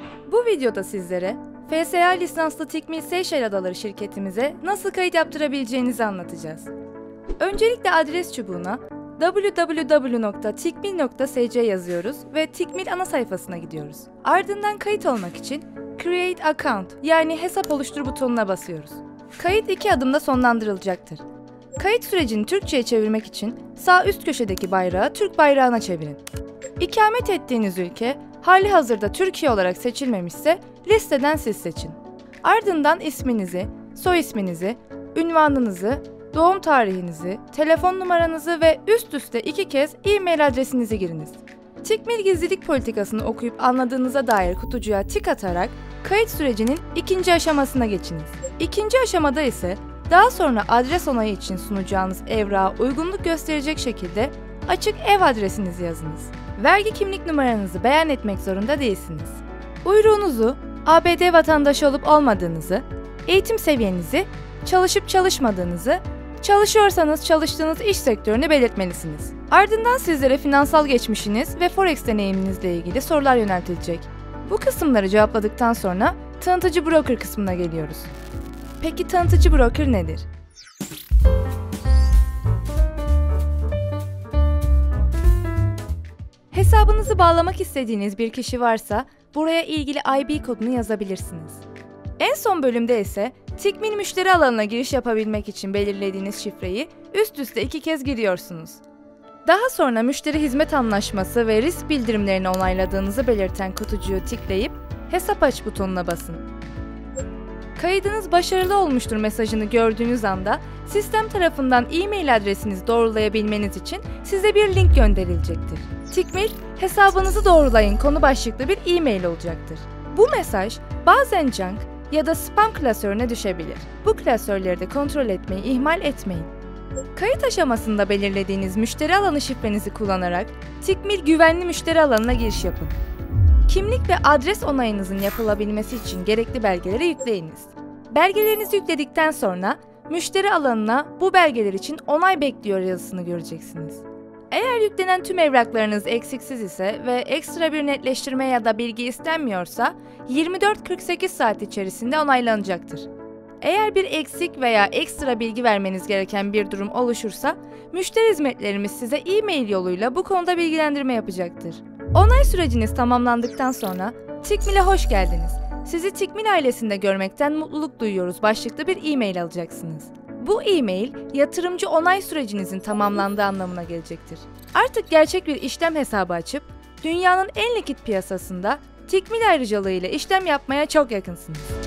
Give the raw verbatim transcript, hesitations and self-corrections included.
Bu videoda sizlere F S A lisanslı Tikmil Seyşel Adaları şirketimize nasıl kayıt yaptırabileceğinizi anlatacağız. Öncelikle adres çubuğuna w w w nokta tikmil nokta s c yazıyoruz ve Tikmil ana sayfasına gidiyoruz. Ardından kayıt olmak için Create Account yani hesap oluştur butonuna basıyoruz. Kayıt iki adımda sonlandırılacaktır. Kayıt sürecini Türkçe'ye çevirmek için sağ üst köşedeki bayrağı Türk bayrağına çevirin. İkamet ettiğiniz ülke halihazırda Türkiye olarak seçilmemişse listeden siz seçin. Ardından isminizi, soy isminizi, ünvanınızı, doğum tarihinizi, telefon numaranızı ve üst üste iki kez e-mail adresinizi giriniz. Tikmil gizlilik politikasını okuyup anladığınıza dair kutucuğa tik atarak kayıt sürecinin ikinci aşamasına geçiniz. İkinci aşamada ise daha sonra adres onayı için sunacağınız evrağa uygunluk gösterecek şekilde açık ev adresinizi yazınız. Vergi kimlik numaranızı beyan etmek zorunda değilsiniz. Uyruğunuzu, A B D vatandaşı olup olmadığınızı, eğitim seviyenizi, çalışıp çalışmadığınızı, çalışıyorsanız çalıştığınız iş sektörünü belirtmelisiniz. Ardından sizlere finansal geçmişiniz ve Forex deneyiminizle ilgili sorular yöneltilecek. Bu kısımları cevapladıktan sonra tanıtıcı broker kısmına geliyoruz. Peki tanıtıcı broker nedir? Hesabınızı bağlamak istediğiniz bir kişi varsa buraya ilgili I B kodunu yazabilirsiniz. En son bölümde ise Tikmil müşteri alanına giriş yapabilmek için belirlediğiniz şifreyi üst üste iki kez giriyorsunuz. Daha sonra müşteri hizmet anlaşması ve risk bildirimlerini onayladığınızı belirten kutucuğu tıklayıp hesap aç butonuna basın. Kaydınız başarılı olmuştur mesajını gördüğünüz anda sistem tarafından e-mail adresinizi doğrulayabilmeniz için size bir link gönderilecektir. Tikmil, hesabınızı doğrulayın konu başlıklı bir e-mail olacaktır. Bu mesaj bazen junk ya da spam klasörüne düşebilir. Bu klasörleri de kontrol etmeyi ihmal etmeyin. Kayıt aşamasında belirlediğiniz müşteri alanı şifrenizi kullanarak Tikmil güvenli müşteri alanına giriş yapın. Kimlik ve adres onayınızın yapılabilmesi için gerekli belgeleri yükleyiniz. Belgelerinizi yükledikten sonra müşteri alanına bu belgeler için onay bekliyor yazısını göreceksiniz. Eğer yüklenen tüm evraklarınız eksiksiz ise ve ekstra bir netleştirme ya da bilgi istenmiyorsa yirmi dört kırk sekiz saat içerisinde onaylanacaktır. Eğer bir eksik veya ekstra bilgi vermeniz gereken bir durum oluşursa müşteri hizmetlerimiz size e-mail yoluyla bu konuda bilgilendirme yapacaktır. Onay süreciniz tamamlandıktan sonra Tikmil'e hoş geldiniz. Sizi Tikmil ailesinde görmekten mutluluk duyuyoruz başlıklı bir e-mail alacaksınız. Bu e-mail yatırımcı onay sürecinizin tamamlandığı anlamına gelecektir. Artık gerçek bir işlem hesabı açıp dünyanın en likit piyasasında Tikmil ayrıcalığıyla işlem yapmaya çok yakınsınız.